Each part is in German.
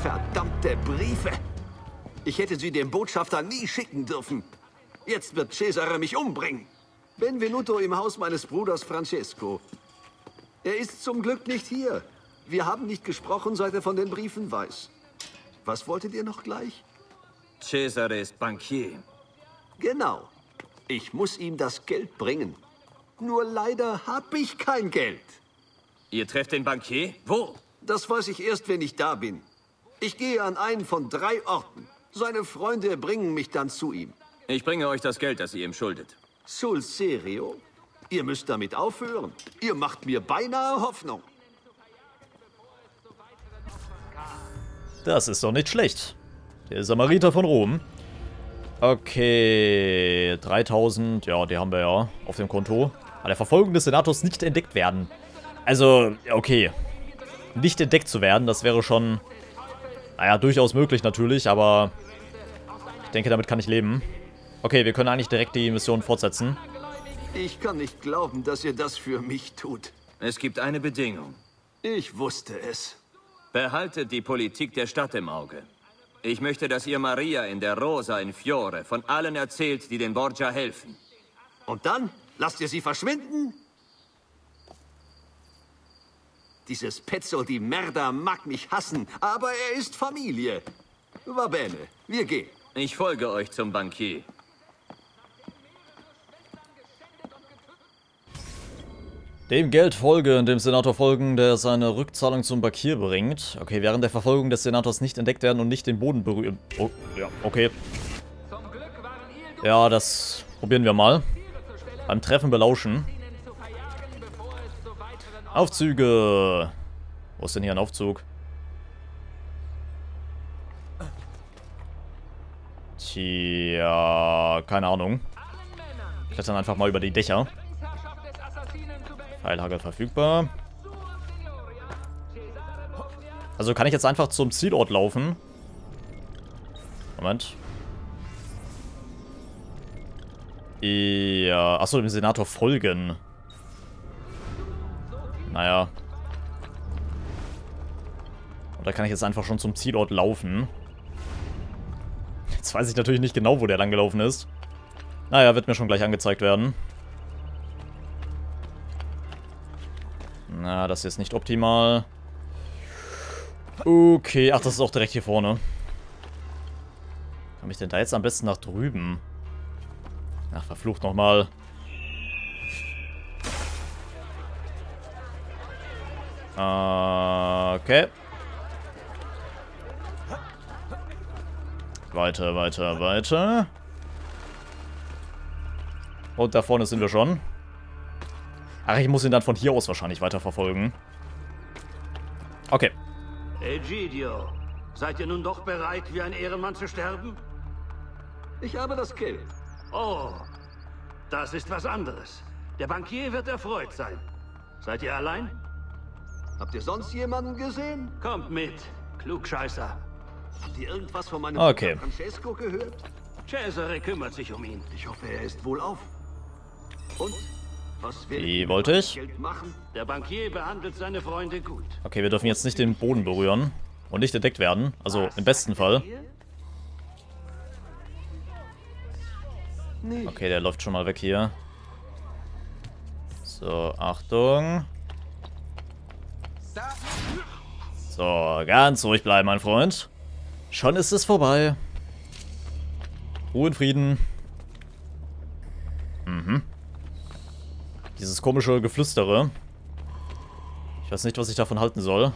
Verdammte Briefe! Ich hätte sie dem Botschafter nie schicken dürfen. Jetzt wird Cesare mich umbringen. Benvenuto im Haus meines Bruders Francesco. Er ist zum Glück nicht hier. Wir haben nicht gesprochen, seit er von den Briefen weiß. Was wolltet ihr noch gleich? Cesare ist Bankier. Genau. Ich muss ihm das Geld bringen. Nur leider habe ich kein Geld. Ihr trefft den Bankier? Wo? Das weiß ich erst, wenn ich da bin. Ich gehe an einen von 3 Orten. Seine Freunde bringen mich dann zu ihm. Ich bringe euch das Geld, das ihr ihm schuldet. Sul serio? Ihr müsst damit aufhören. Ihr macht mir beinahe Hoffnung. Das ist doch nicht schlecht. Der Samariter von Rom. Okay, 3000, ja, die haben wir ja auf dem Konto. Bei der Verfolgung des Senators nicht entdeckt werden. Also, okay. Nicht entdeckt zu werden, das wäre schon, naja, durchaus möglich natürlich, aber ich denke, damit kann ich leben. Okay, wir können eigentlich direkt die Mission fortsetzen. Ich kann nicht glauben, dass ihr das für mich tut. Es gibt eine Bedingung. Ich wusste es. Behaltet die Politik der Stadt im Auge. Ich möchte, dass ihr Maria in der Rosa in Fiore von allen erzählt, die den Borgia helfen. Und dann lasst ihr sie verschwinden? Dieses Pezzo di Merda mag mich hassen, aber er ist Familie. Va bene, wir gehen. Ich folge euch zum Bankier. Dem Geld folgen, dem Senator folgen, der seine Rückzahlung zum Bankier bringt. Okay, während der Verfolgung des Senators nicht entdeckt werden und nicht den Boden berühren. Oh, ja, okay. Ja, das probieren wir mal. Beim Treffen belauschen. Aufzüge. Wo ist denn hier ein Aufzug? Tja, keine Ahnung. Klettern einfach mal über die Dächer. Pfeilhagel verfügbar. Also kann ich jetzt einfach zum Zielort laufen? Moment. Ja, achso, dem Senator folgen. Naja. Und da kann ich jetzt einfach schon zum Zielort laufen. Jetzt weiß ich natürlich nicht genau, wo der lang gelaufen ist. Naja, wird mir schon gleich angezeigt werden. Na, das ist nicht optimal. Okay, ach, das ist auch direkt hier vorne. Komme ich denn da jetzt am besten nach drüben? Ach, verflucht nochmal. Okay. Weiter, weiter, weiter. Und da vorne sind wir schon. Ach, ich muss ihn dann von hier aus wahrscheinlich weiterverfolgen. Okay. Egidio, seid ihr nun doch bereit, wie ein Ehrenmann zu sterben? Ich habe das Geld. Oh, das ist was anderes. Der Bankier wird erfreut sein. Seid ihr allein? Habt ihr sonst jemanden gesehen? Kommt mit, Klugscheißer. Habt ihr irgendwas von meinem Okay. Bruder Francesco gehört? Cesare kümmert sich um ihn. Ich hoffe, er ist wohlauf. Und? Was will Wie wollte ich? Geld machen? Der Bankier behandelt seine Freunde gut. Okay, wir dürfen jetzt nicht den Boden berühren. Und nicht entdeckt werden. Also im besten Fall. Nicht. Okay, der läuft schon mal weg hier. So, Achtung. So, ganz ruhig bleiben, mein Freund. Schon ist es vorbei. Ruhe und Frieden. Mhm. Dieses komische Geflüstere. Ich weiß nicht, was ich davon halten soll.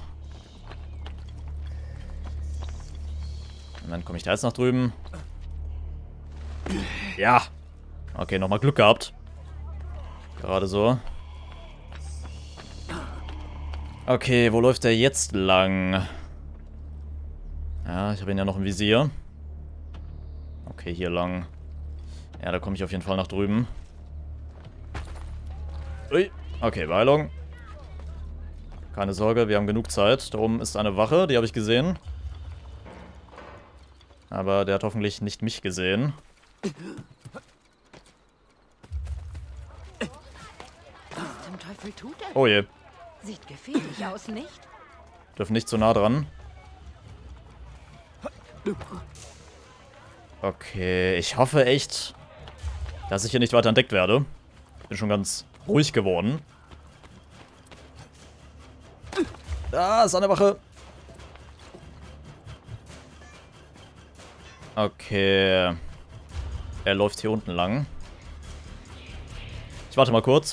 Und dann komme ich da jetzt nach drüben. Ja. Okay, nochmal Glück gehabt. Gerade so. Okay, wo läuft der jetzt lang? Ja, ich habe ihn ja noch im Visier. Okay, hier lang. Ja, da komme ich auf jeden Fall nach drüben. Ui. Okay, Beeilung. Keine Sorge, wir haben genug Zeit. Da oben ist eine Wache, die habe ich gesehen. Aber der hat hoffentlich nicht mich gesehen. Was zum Teufel tut er? Oh je. Sieht gefährlich aus, nicht? Dürfen nicht zu nah dran. Okay, ich hoffe echt, dass ich hier nicht weiter entdeckt werde. Bin schon ganz ruhig geworden. Da ist eine Wache. Okay. Er läuft hier unten lang. Ich warte mal kurz.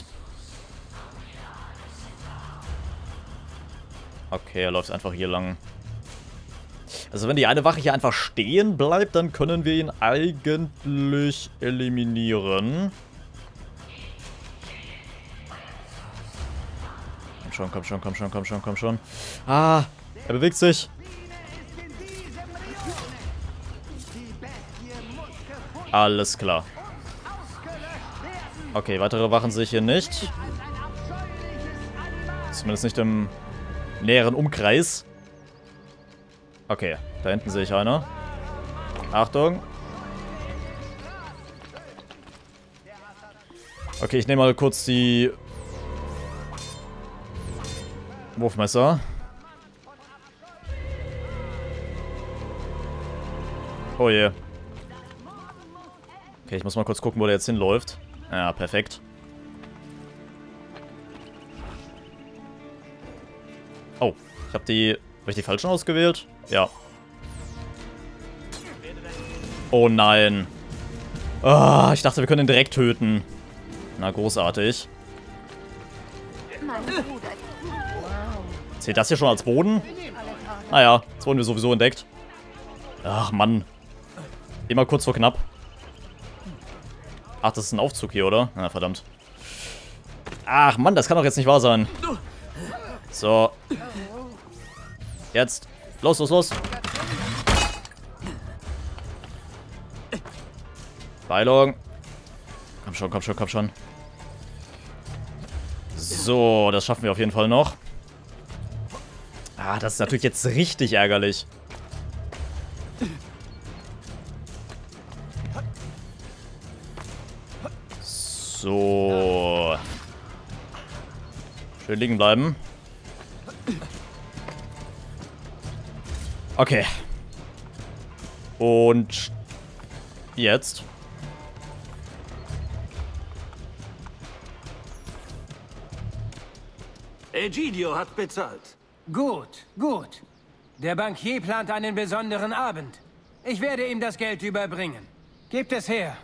Okay, er läuft einfach hier lang. Also wenn die eine Wache hier einfach stehen bleibt, dann können wir ihn eigentlich eliminieren. Komm schon, komm schon, komm schon, komm schon, komm schon. Ah, er bewegt sich. Alles klar. Okay, weitere Wachen sehe ich hier nicht. Zumindest nicht im näheren Umkreis. Okay, da hinten sehe ich einer. Achtung. Okay, ich nehme mal kurz die Wurfmesser. Oh je. Okay, ich muss mal kurz gucken, wo der jetzt hinläuft. Ja, perfekt. Oh, habe ich die falschen ausgewählt? Ja. Oh nein. Oh, ich dachte, wir können ihn direkt töten. Na, großartig. Zählt das hier schon als Boden? Naja, jetzt wurden wir sowieso entdeckt. Ach, Mann. Immer kurz vor knapp. Ach, das ist ein Aufzug hier, oder? Na, verdammt. Ach, Mann, das kann doch jetzt nicht wahr sein. So. Jetzt. Los, los, los. Beilung. Komm schon, komm schon, komm schon. So, das schaffen wir auf jeden Fall noch. Ah, das ist natürlich jetzt richtig ärgerlich. So. Schön liegen bleiben. Okay. Und jetzt. Egidio hat bezahlt. Gut, gut. Der Bankier plant einen besonderen Abend. Ich werde ihm das Geld überbringen. Gebt es her.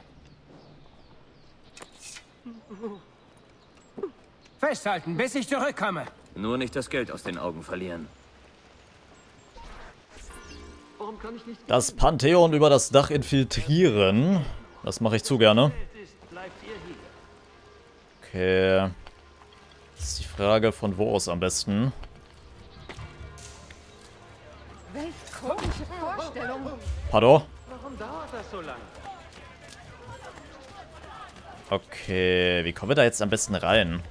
Festhalten, bis ich zurückkomme. Nur nicht das Geld aus den Augen verlieren. Das Pantheon über das Dach infiltrieren. Das mache ich zu gerne. Okay. Das ist die Frage, von wo aus am besten. Welch komische Vorstellung. Pardon? Warum dauert das so lange? Okay, wie kommen wir da jetzt am besten rein?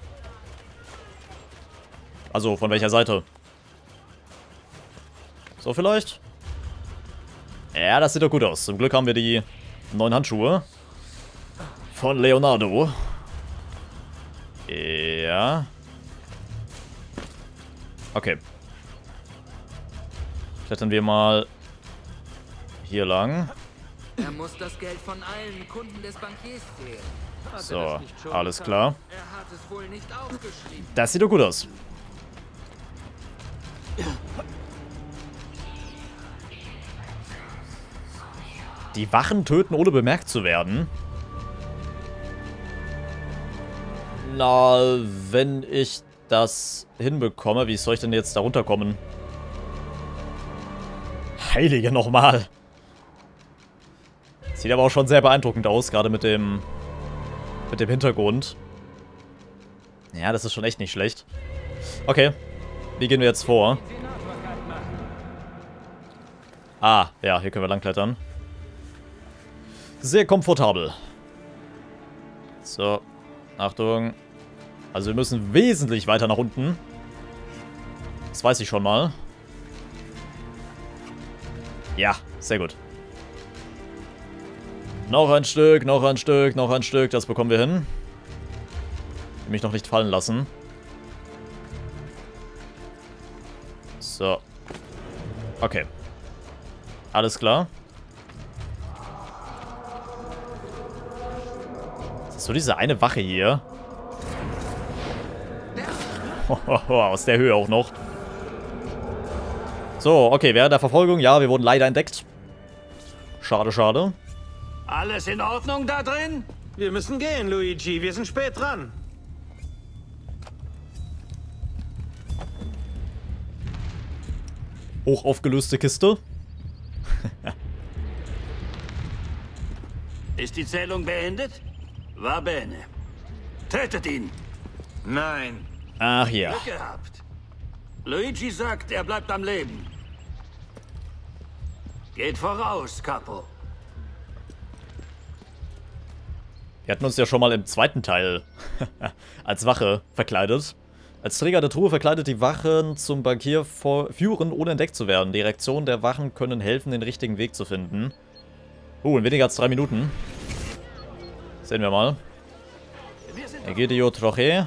Also, von welcher Seite? So vielleicht? Ja, das sieht doch gut aus. Zum Glück haben wir die neuen Handschuhe von Leonardo. Ja. Okay. Klettern wir mal hier lang. Er muss das Geld von allen Kunden des Bankiers zählen. So, alles klar. Er hat es wohl nicht aufgeschrieben. Das sieht doch gut aus. Die Wachen töten, ohne bemerkt zu werden. Na, wenn ich das hinbekomme, wie soll ich denn jetzt da runterkommen? Heilige nochmal. Sieht aber auch schon sehr beeindruckend aus, gerade mit dem Hintergrund. Ja, das ist schon echt nicht schlecht. Okay, wie gehen wir jetzt vor? Ah, ja, hier können wir langklettern. Sehr komfortabel. So, Achtung. Also wir müssen wesentlich weiter nach unten. Das weiß ich schon mal. Ja, sehr gut. Noch ein Stück, noch ein Stück, noch ein Stück. Das bekommen wir hin. Mich noch nicht fallen lassen. So. Okay. Alles klar. Das ist so diese eine Wache hier. Aus der Höhe auch noch. So, okay, während der Verfolgung, ja, wir wurden leider entdeckt. Schade, schade. Alles in Ordnung da drin? Wir müssen gehen, Luigi. Wir sind spät dran. Hoch aufgelöste Kiste. Ist die Zählung beendet? Va bene. Tötet ihn. Nein. Ach ja. Glück gehabt. Luigi sagt, er bleibt am Leben. Geht voraus, Capo. Wir hatten uns ja schon mal im zweiten Teil als Wache verkleidet. Als Träger der Truhe verkleidet die Wachen zum Bankier führen, ohne entdeckt zu werden. Die Reaktionen der Wachen können helfen, den richtigen Weg zu finden. In weniger als 3 Minuten. Sehen wir mal. Egidio Troche.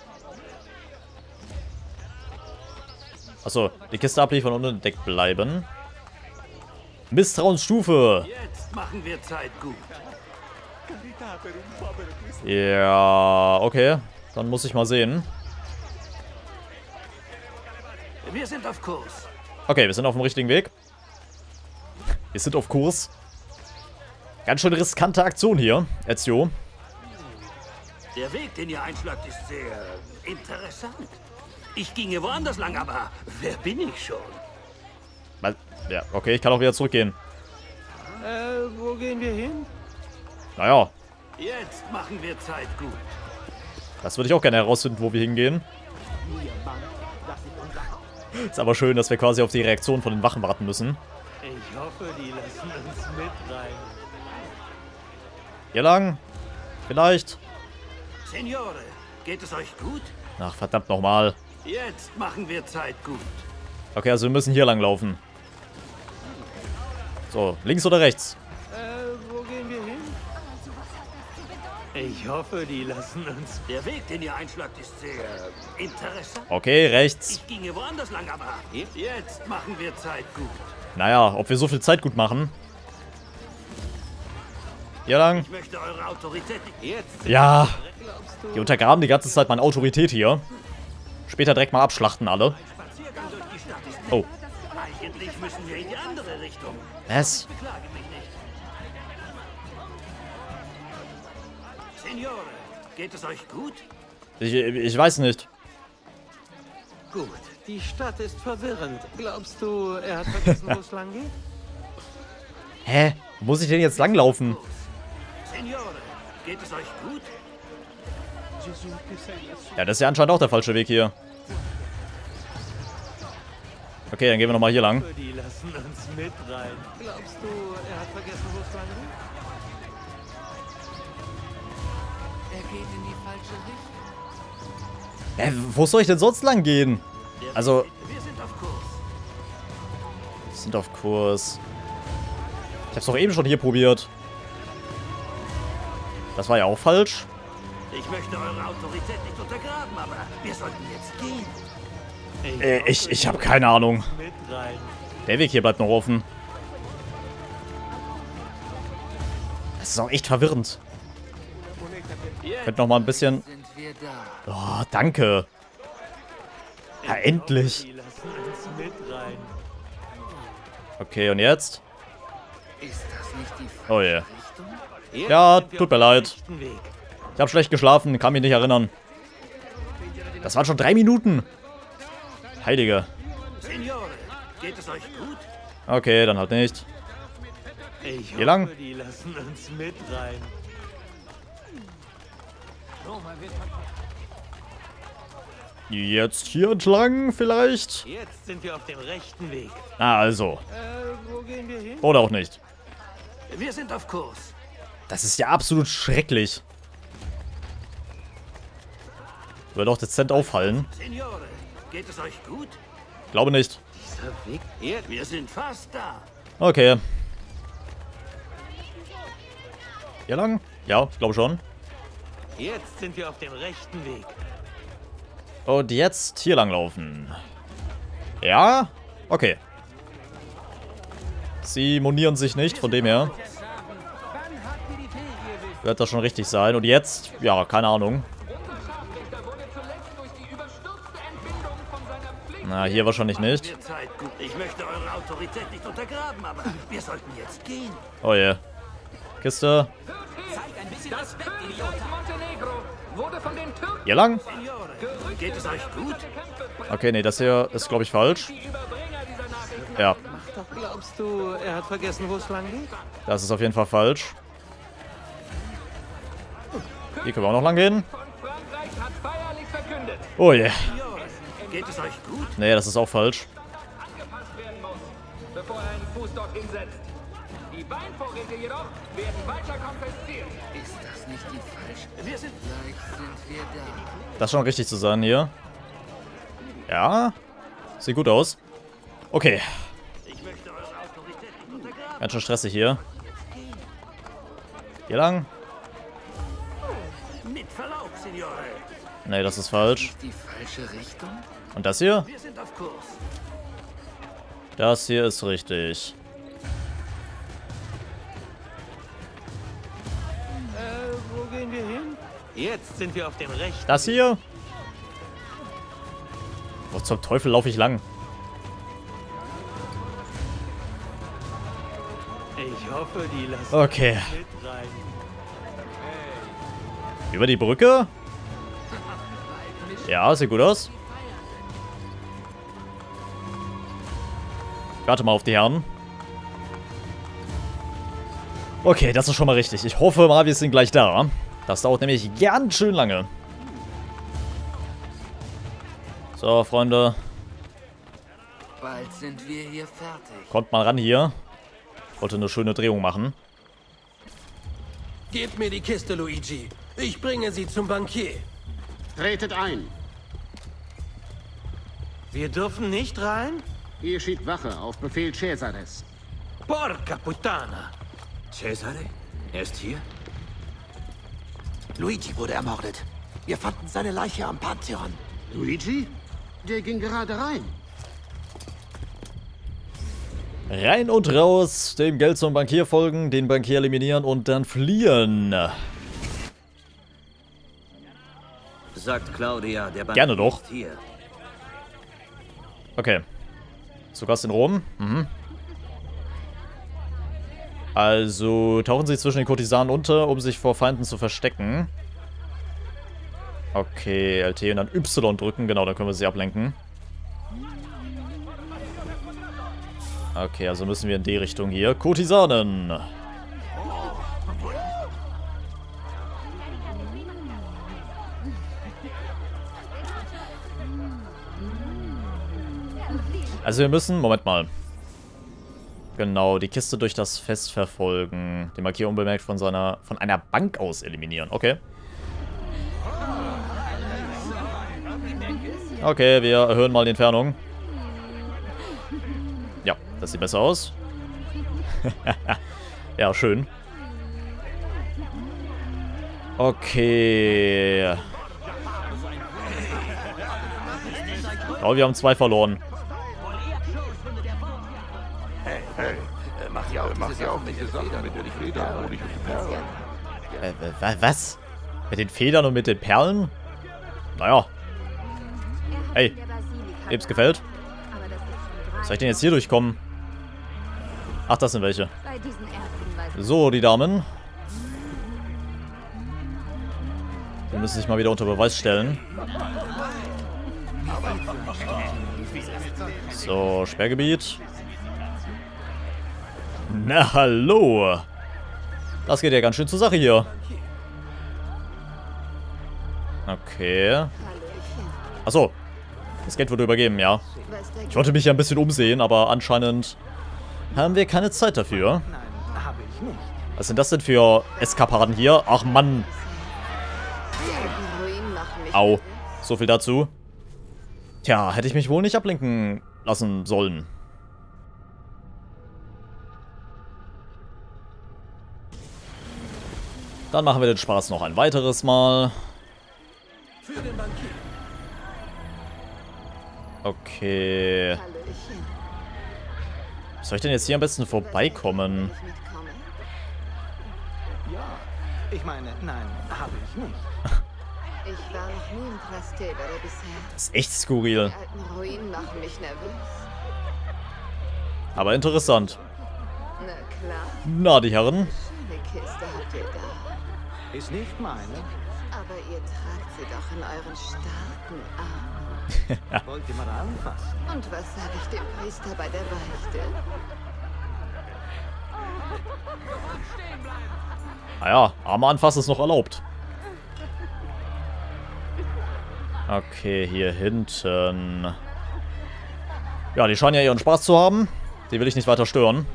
Achso, die Kiste abliefern und unentdeckt bleiben. Misstrauensstufe. Jetzt machen wir Zeit gut. Ja, okay. Dann muss ich mal sehen. Wir sind auf Kurs. Okay, wir sind auf dem richtigen Weg. Wir sind auf Kurs. Ganz schön riskante Aktion hier, Ezio. Der Weg, den ihr einschlagt, ist sehr interessant. Ich ginge woanders lang, aber wer bin ich schon? Ja, okay, ich kann auch wieder zurückgehen. Wo gehen wir hin? Naja, Jetzt machen wir Zeit gut. das würde ich auch gerne herausfinden, wo wir hingehen. Ist aber schön, dass wir quasi auf die Reaktion von den Wachen warten müssen. Ich hoffe, die lassen uns mit rein. Hier lang? Vielleicht? Signore, geht es euch gut? Ach, verdammt nochmal. Jetzt machen wir Zeit gut. Okay, also wir müssen hier lang laufen. So, links oder rechts? Wo gehen wir hin? Ich hoffe, die lassen uns... Der Weg, den ihr einschlagt, ist sehr interessant. Okay, rechts. Ich ginge woanders lang, aber jetzt machen wir Zeit gut. Naja, ob wir so viel Zeit gut machen. Hier lang. Ich möchte eure Autorität nicht... Jetzt Ja. Die untergraben die ganze Zeit meine Autorität hier. Später direkt mal abschlachten alle. Spaziergang durch die Stadt ist Oh. Eigentlich müssen wir in die andere Richtung. Was? Beklage mich nicht. Signore, geht es euch gut? Ich weiß nicht. Gut, die Stadt ist verwirrend. Glaubst du, er hat vergessen, wo es lang geht? Hä? Wo muss ich denn jetzt langlaufen? Signore, geht es euch gut? Ja, das ist ja anscheinend auch der falsche Weg hier. Okay, dann gehen wir nochmal hier lang. Die lassen uns mit rein. Glaubst du, er hat vergessen, wo es lang geht? Er geht in die falsche Richtung. Wo soll ich denn sonst lang gehen? Also, Wir sind auf Kurs. wir sind auf Kurs. Ich hab's doch eben schon hier probiert. Das war ja auch falsch. Ich möchte eure Autorität nicht untergraben, aber wir sollten jetzt gehen. Ich habe keine Ahnung. Mit rein. Der Weg hier bleibt noch offen. Das ist auch echt verwirrend. Könnt noch mal ein bisschen... Sind wir da? Oh, danke. Ja, endlich. Die lassen uns mit rein. Okay, und jetzt? Ist das nicht die falsche Oh je. Richtung? Jetzt Ja, sind wir tut mir auf dem leid. rechten Weg. Ich habe schlecht geschlafen, kann mich nicht erinnern. Das waren schon 3 Minuten. Heilige. Signore, geht es euch gut? Okay, dann halt nicht. Ich Hier lang? hoffe, die lassen uns mit rein. Jetzt hier entlang vielleicht? Jetzt sind wir auf dem rechten Weg. Na also. Wo gehen wir hin? Oder auch nicht. Wir sind auf Kurs. Das ist ja absolut schrecklich. Würde auch dezent auffallen. Signore, geht es euch gut? Glaube nicht. Dieser Weg. Jetzt. Wir sind fast da. Okay. Hier lang? Ja, ich glaube schon. Jetzt sind wir auf dem rechten Weg. Und jetzt hier lang laufen. Ja? Okay. Sie monieren sich nicht, von dem her. Wird das schon richtig sein. Und jetzt? Ja, keine Ahnung. Na, hier wahrscheinlich nicht. Ich möchte eure Autorität nicht untergraben, aber wir sollten jetzt gehen. Oh je. Kiste. Hier lang? Geht es euch gut? Okay, nee, das hier ist, glaube ich, falsch. Ja, Glaubst du, er hat vergessen, wo es lang geht? das ist auf jeden Fall falsch. Hier können wir auch noch lang gehen. Oh je. Geht es euch gut? Nee, das ist auch falsch. Bevor er einen Fuß dorthin setzt. Die Beinvorräte jedoch werden weiter kompensiert. Ist das nicht die falsche? Wir sind... Vielleicht sind wir da. Das scheint richtig zu sein hier. Ja. Sieht gut aus. Okay. Ich möchte eure Autorität nicht untergraben. Ganz schön stressig hier. Hier lang. Mit Verlaub, Signore. Nee, das ist falsch. Ist die falsche Richtung? Und das hier? Wir sind auf Kurs. Das hier ist richtig. Wo gehen wir hin? Jetzt sind wir auf dem rechten. Das hier? Wo zum Teufel laufe ich lang? Ich hoffe, die lassen Okay. mit rein. Über die Brücke? Ja, sieht gut aus. Ich warte mal auf die Herren. Okay, das ist schon mal richtig. Ich hoffe mal, wir sind gleich da. Das dauert nämlich ganz schön lange. So, Freunde. Bald sind wir hier fertig. Kommt mal ran hier. Ich wollte eine schöne Drehung machen. Gebt mir die Kiste, Luigi. Ich bringe sie zum Bankier. Tretet ein. Wir dürfen nicht rein? Hier steht Wache auf Befehl Cesares. Porca puttana. Cesare? Er ist hier? Luigi wurde ermordet. Wir fanden seine Leiche am Pantheon. Luigi? Der ging gerade rein. Rein und raus, dem Geld zum Bankier folgen, den Bankier eliminieren und dann fliehen. Sagt Claudia, der Bankier Gerne doch. ist hier. Okay. Zu Gast in Rom. Mhm. Also tauchen sie zwischen den Kurtisanen unter, um sich vor Feinden zu verstecken. Okay, LT und dann Y drücken. Genau, dann können wir sie ablenken. Okay, also müssen wir in die Richtung hier. Kurtisanen. Also wir müssen, Moment mal. Genau, die Kiste durch das Fest verfolgen. Den Markier unbemerkt von einer Bank aus eliminieren. Okay. Okay, wir erhöhen mal die Entfernung. Ja, das sieht besser aus. Ja, schön. Okay. Oh, wir haben 2 verloren. Macht ja auch nicht die Sache mit den Federn und die Perlen. Was? Mit den Federn und mit den Perlen? Naja. Hey, wem's gefällt? Soll ich denn jetzt hier durchkommen? Ach, das sind welche. So, die Damen. Die müssen sich mal wieder unter Beweis stellen. So, Sperrgebiet. Na, hallo. Das geht ja ganz schön zur Sache hier. Okay. Achso. Das Geld wurde übergeben, ja. Ich wollte mich ja ein bisschen umsehen, aber anscheinend haben wir keine Zeit dafür. Was sind das denn für Eskapaden hier? Ach, Mann. Au. So viel dazu. Tja, hätte ich mich wohl nicht ablenken lassen sollen. Dann machen wir den Spaß noch ein weiteres Mal. Für den Bankier. Okay. soll ich denn jetzt hier am besten vorbeikommen? Ja, ich meine, nein, habe ich nicht. Ich war noch nie im Trastevere bisher. Das ist echt skurril. Die alten Ruinen machen mich nervös. Aber interessant. Na klar, Na, die Herren. schöne Kiste habt ihr da. Ist nicht meine. Aber ihr tragt sie doch in euren starken Armen. Wollt ihr mal anfassen? Und was sage ich dem Priester bei der Beichte? Naja, Arme anfassen ist noch erlaubt. Okay, hier hinten. Ja, die scheinen ja ihren Spaß zu haben. Die will ich nicht weiter stören.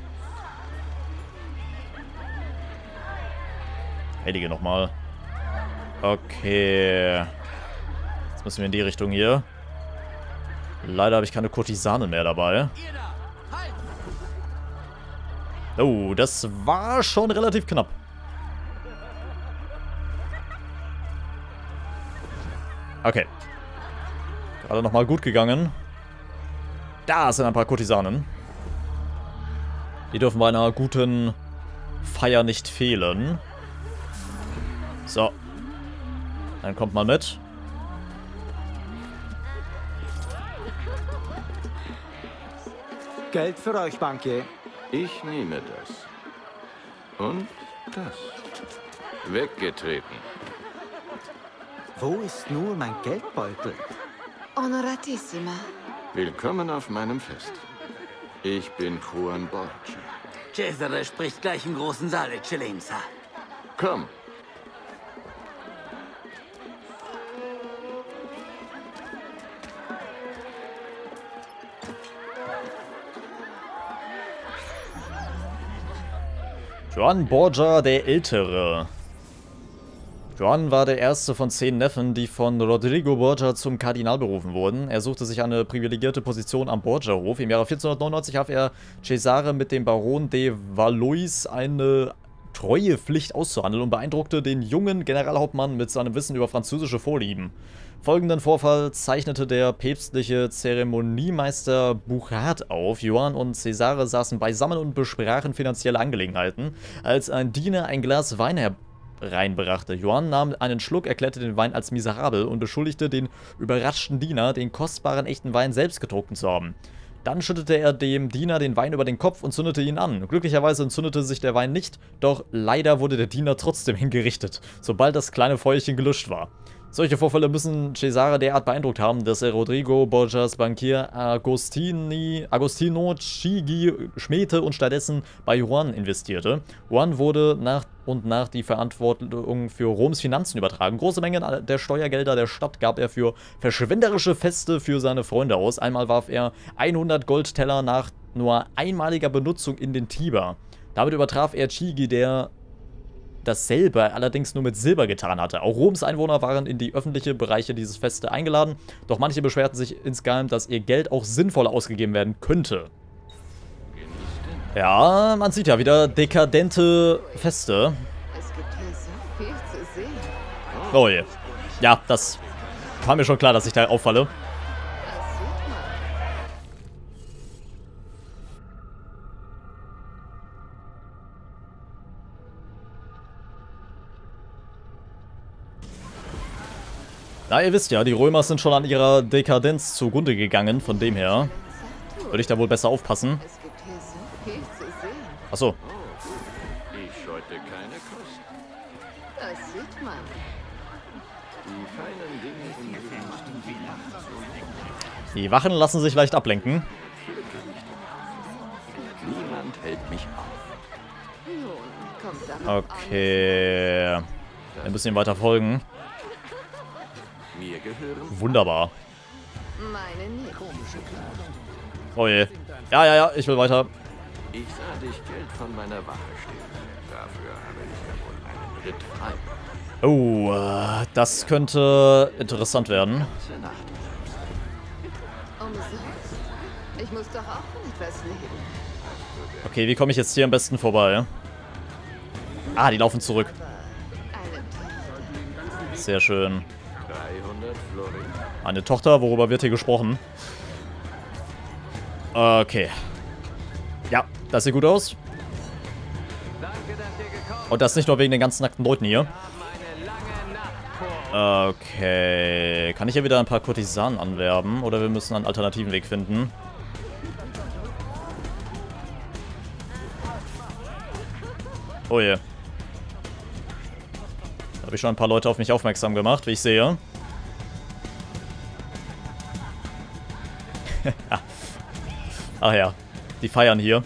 Heilige nochmal. Okay. Jetzt müssen wir in die Richtung hier. Leider habe ich keine Kurtisanen mehr dabei. Oh, das war schon relativ knapp. Okay. Gerade nochmal gut gegangen. Da sind ein paar Kurtisanen. Die dürfen bei einer guten Feier nicht fehlen. So. Dann kommt mal mit. Geld für euch, Bankier. Ich nehme das. Und das. Weggetreten. Wo ist nur mein Geldbeutel? Honoratissima. Willkommen auf meinem Fest. Ich bin Juan Borgia. Cesare spricht gleich im großen Saal, Eccellenza. Komm. Juan Borgia der Ältere. Juan war der erste von 10 Neffen, die von Rodrigo Borgia zum Kardinal berufen wurden. Er suchte sich eine privilegierte Position am Borgia-Hof. Im Jahre 1499 half er Cesare mit dem Baron de Valois eine Treuepflicht auszuhandeln und beeindruckte den jungen Generalhauptmann mit seinem Wissen über französische Vorlieben. Folgenden Vorfall zeichnete der päpstliche Zeremoniemeister Buchard auf. Juan und Cesare saßen beisammen und besprachen finanzielle Angelegenheiten, als ein Diener ein Glas Wein reinbrachte. Juan nahm einen Schluck, erklärte den Wein als miserabel und beschuldigte den überraschten Diener, den kostbaren echten Wein selbst getrunken zu haben. Dann schüttete er dem Diener den Wein über den Kopf und zündete ihn an. Glücklicherweise entzündete sich der Wein nicht, doch leider wurde der Diener trotzdem hingerichtet, sobald das kleine Feuerchen gelöscht war. Solche Vorfälle müssen Cesare derart beeindruckt haben, dass er Rodrigo Borgias Bankier Agostino Chigi schmähte und stattdessen bei Juan investierte. Juan wurde nach und nach die Verantwortung für Roms Finanzen übertragen. Große Mengen der Steuergelder der Stadt gab er für verschwenderische Feste für seine Freunde aus. Einmal warf er 100 Goldteller nach nur einmaliger Benutzung in den Tiber. Damit übertraf er Chigi, der dasselbe allerdings nur mit Silber getan hatte. Auch Roms Einwohner waren in die öffentlichen Bereiche dieses Feste eingeladen, doch manche beschwerten sich insgeheim, dass ihr Geld auch sinnvoll ausgegeben werden könnte. Ja, man sieht ja wieder dekadente Feste. Es gibt hier so viel zu sehen. Oh je. Ja, das war mir schon klar, dass ich da auffalle. Das sieht man. Na, ihr wisst ja, die Römer sind schon an ihrer Dekadenz zugrunde gegangen, von dem her würde ich da wohl besser aufpassen. Es gibt hier so viel zu sehen. Achso. Ich scheute keine Kosten. Das sieht man. Die feinen Dinge im Leben machen wie nachts so. Die Wachen lassen sich leicht ablenken. Niemand hält mich auf. Nun, kommt damit Okay. Wir müssen ihm weiter folgen. Mir gehören Wunderbar. meine nicht. Oh je. Ja, ich will weiter. Ich sah dich Geld von meiner Wache stehlen. Dafür habe ich ja wohl einen Ritt frei. Oh, das könnte interessant werden. Gute Nacht. Umsonst. Ich muss doch auch von etwas leben. Okay, wie komme ich jetzt hier am besten vorbei? Ah, die laufen zurück. Eine Tochter. Sehr schön. 300 Florin. Eine Tochter, worüber wird hier gesprochen? Okay. Ja, das sieht gut aus. Und das nicht nur wegen den ganzen nackten Leuten hier. Okay. Kann ich hier wieder ein paar Kurtisanen anwerben? Oder wir müssen einen alternativen Weg finden? Oh je. Da habe ich schon ein paar Leute auf mich aufmerksam gemacht, wie ich sehe. Ach ja. Die feiern hier.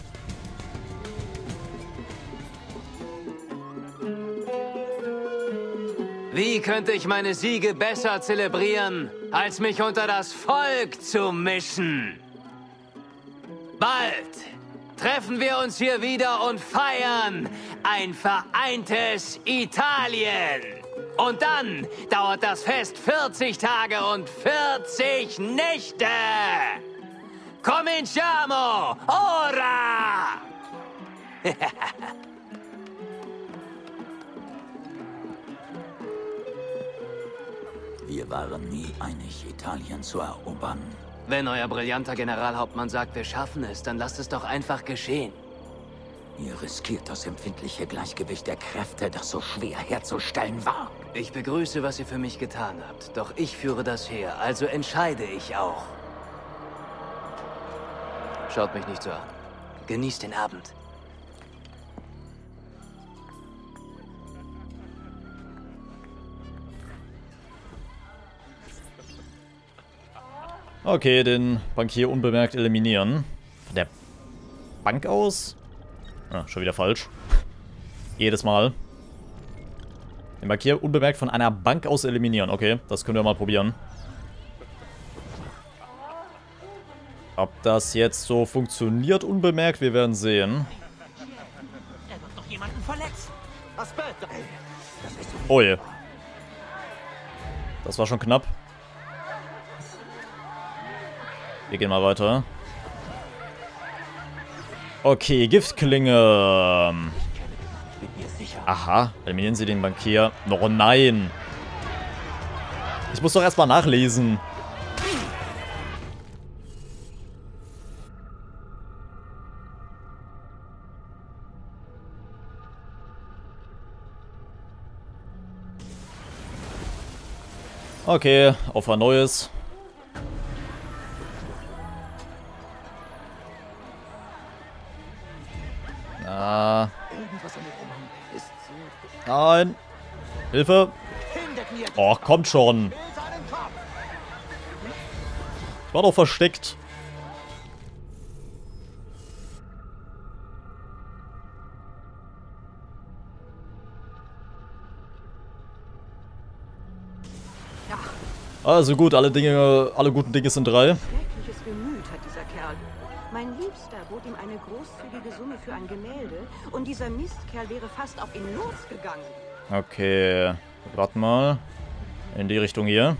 Wie könnte ich meine Siege besser zelebrieren, als mich unter das Volk zu mischen? Bald treffen wir uns hier wieder und feiern ein vereintes Italien. Und dann dauert das Fest 40 Tage und 40 Nächte. Cominciamo! Ora! Wir waren nie einig, Italien zu erobern. Wenn euer brillanter Generalhauptmann sagt, wir schaffen es, dann lasst es doch einfach geschehen. Ihr riskiert das empfindliche Gleichgewicht der Kräfte, das so schwer herzustellen war. Ich begrüße, was ihr für mich getan habt. Doch ich führe das Heer, also entscheide ich auch. Schaut mich nicht so an. Genießt den Abend. Okay, den Bankier unbemerkt eliminieren. Von der Bank aus? Ah, schon wieder falsch. Jedes Mal. Den Bankier unbemerkt von einer Bank aus eliminieren. Okay, das können wir mal probieren. Ob das jetzt so funktioniert unbemerkt, wir werden sehen. Er wird doch jemanden verletzen. Oh je. Das war schon knapp. Wir gehen mal weiter. Okay, Giftklinge. Aha, eliminieren Sie den Bankier. Oh nein. Ich muss doch erstmal nachlesen. Okay, auf ein neues. Nein. Hilfe. Oh, kommt schon. Ich war doch versteckt. Also gut, alle guten Dinge sind drei. Schreckliches Gemüt hat dieser Kerl. Mein Liebster bot ihm eine großzügige Summe für ein Gemälde und dieser Mistkerl wäre fast auf ihn losgegangen. Okay, warten mal. In die Richtung hier.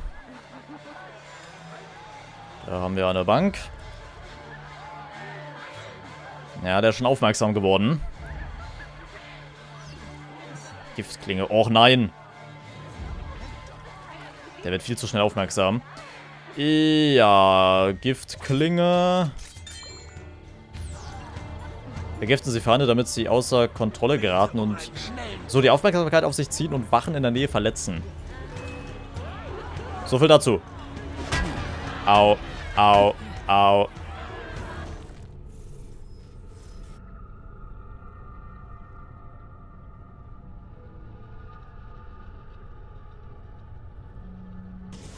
Da haben wir eine Bank. Ja, der ist schon aufmerksam geworden. Giftklinge. Och nein. Der wird viel zu schnell aufmerksam. Ja, Giftklinge. Vergiften Sie Feinde, damit sie außer Kontrolle geraten und so die Aufmerksamkeit auf sich ziehen und Wachen in der Nähe verletzen. So viel dazu. Au, au, au.